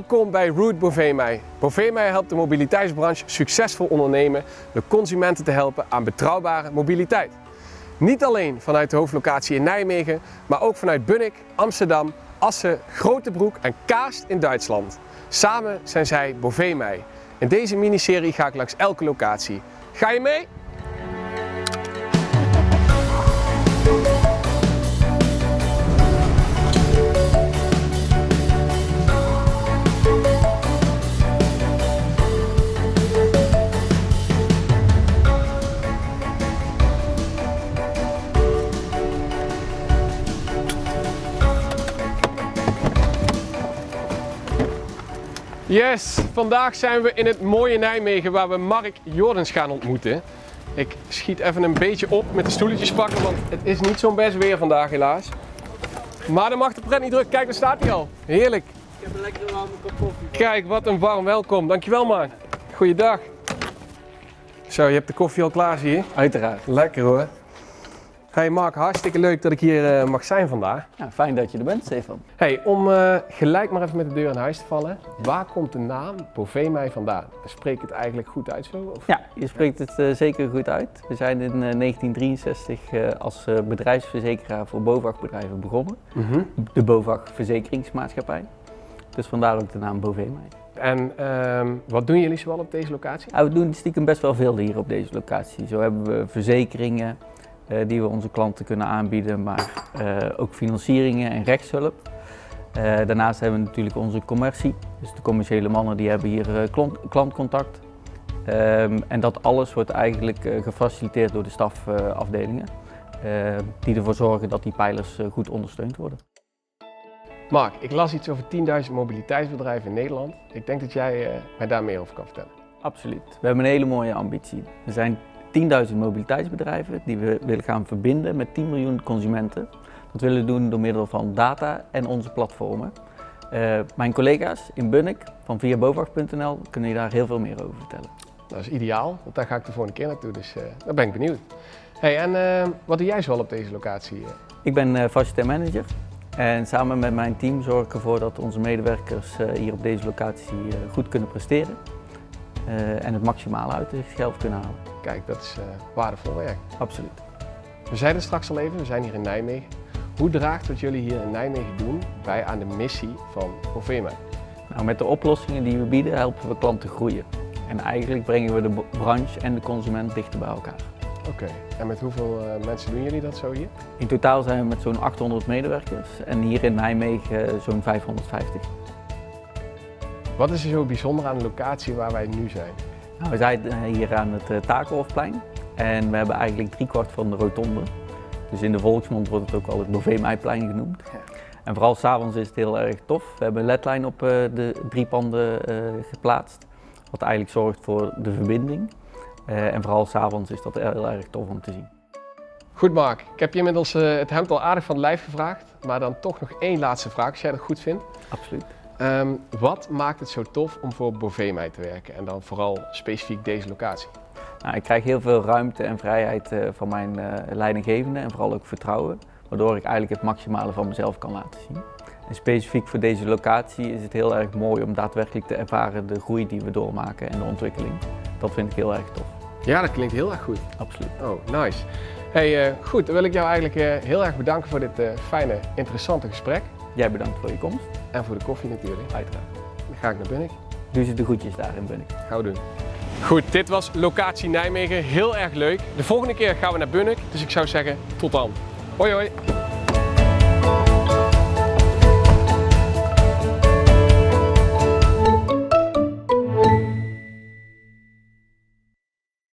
Welkom bij Route Bovemij. Bovemij helpt de mobiliteitsbranche succesvol ondernemen door consumenten te helpen aan betrouwbare mobiliteit. Niet alleen vanuit de hoofdlocatie in Nijmegen, maar ook vanuit Bunnik, Amsterdam, Assen, Grotebroek en Kaast in Duitsland. Samen zijn zij Bovemij. In deze miniserie ga ik langs elke locatie. Ga je mee? Yes, vandaag zijn we in het mooie Nijmegen waar we Mark Jordens gaan ontmoeten. Ik schiet even een beetje op met de stoeltjes pakken, want het is niet zo'n best weer vandaag helaas. Maar dan mag de pret niet druk. Kijk, daar staat hij al. Heerlijk. Ik heb een lekkere warme kop koffie. Kijk, wat een warm welkom. Dankjewel, man. Goeiedag. Zo, je hebt de koffie al klaar, zie je? Uiteraard. Lekker hoor. Hey Mark, hartstikke leuk dat ik hier mag zijn vandaag. Ja, fijn dat je er bent, Stefan. Hey, om gelijk maar even met de deur in huis te vallen. Waar komt de naam Bovemij vandaan? Spreek ik het eigenlijk goed uit zo? Of? Ja, je spreekt het zeker goed uit. We zijn in 1963 als bedrijfsverzekeraar voor BOVAG-bedrijven begonnen. De BOVAG Verzekeringsmaatschappij. Dus vandaar ook de naam Bovemij. En wat doen jullie zoal op deze locatie? We doen stiekem best wel veel hier op deze locatie. Zo hebben we verzekeringen die we onze klanten kunnen aanbieden, maar ook financieringen en rechtshulp. Daarnaast hebben we natuurlijk onze commercie, dus de commerciële mannen die hebben hier klantcontact. En dat alles wordt eigenlijk gefaciliteerd door de stafafdelingen, die ervoor zorgen dat die pijlers goed ondersteund worden. Mark, ik las iets over 10.000 mobiliteitsbedrijven in Nederland. Ik denk dat jij mij daar meer over kan vertellen. Absoluut. We hebben een hele mooie ambitie. Er zijn 10.000 mobiliteitsbedrijven die we willen gaan verbinden met 10 miljoen consumenten. Dat willen we doen door middel van data en onze platformen. Mijn collega's in Bunnik van viabovag.nl kunnen je daar heel veel meer over vertellen. Dat is ideaal, want daar ga ik de volgende keer naartoe, dus daar ben ik benieuwd. Hey, en wat doe jij zoal op deze locatie? Ik ben facilitair manager en samen met mijn team zorg ik ervoor dat onze medewerkers hier op deze locatie goed kunnen presteren. En het maximale uit zichzelf kunnen halen. Kijk, dat is waardevol werk. Absoluut. We zeiden straks al even, we zijn hier in Nijmegen. Hoe draagt wat jullie hier in Nijmegen doen bij aan de missie van Bovemij? Nou, met de oplossingen die we bieden helpen we klanten groeien. En eigenlijk brengen we de branche en de consument dichter bij elkaar. Oké, en met hoeveel mensen doen jullie dat zo hier? In totaal zijn we met zo'n 800 medewerkers en hier in Nijmegen zo'n 550. Wat is er zo bijzonder aan de locatie waar wij nu zijn? Nou, we zijn hier aan het Takenhofplein en we hebben eigenlijk 3/4 van de rotonde. Dus in de volksmond wordt het ook wel het Bovemijplein genoemd. Ja. En vooral s'avonds is het heel erg tof. We hebben een ledlijn op de 3 panden geplaatst, wat eigenlijk zorgt voor de verbinding. En vooral s'avonds is dat heel erg tof om te zien. Goed Mark, ik heb je inmiddels het hemd al aardig van het lijf gevraagd, maar dan toch nog één laatste vraag, als jij dat goed vindt. Absoluut. Wat maakt het zo tof om voor Bovemij te werken en dan vooral specifiek deze locatie? Nou, ik krijg heel veel ruimte en vrijheid van mijn leidinggevende en vooral ook vertrouwen, waardoor ik eigenlijk het maximale van mezelf kan laten zien. En specifiek voor deze locatie is het heel erg mooi om daadwerkelijk te ervaren de groei die we doormaken en de ontwikkeling. Dat vind ik heel erg tof. Ja, dat klinkt heel erg goed. Absoluut. Oh, nice. Hey, goed, dan wil ik jou eigenlijk heel erg bedanken voor dit fijne, interessante gesprek. Jij bedankt voor je komst. En voor de koffie natuurlijk. Uiteraard. Dan ga ik naar Bunnik. Doe ze de groetjes daar in Bunnik. Gaan we doen. Goed, dit was locatie Nijmegen. Heel erg leuk. De volgende keer gaan we naar Bunnik, dus ik zou zeggen tot dan. Hoi hoi.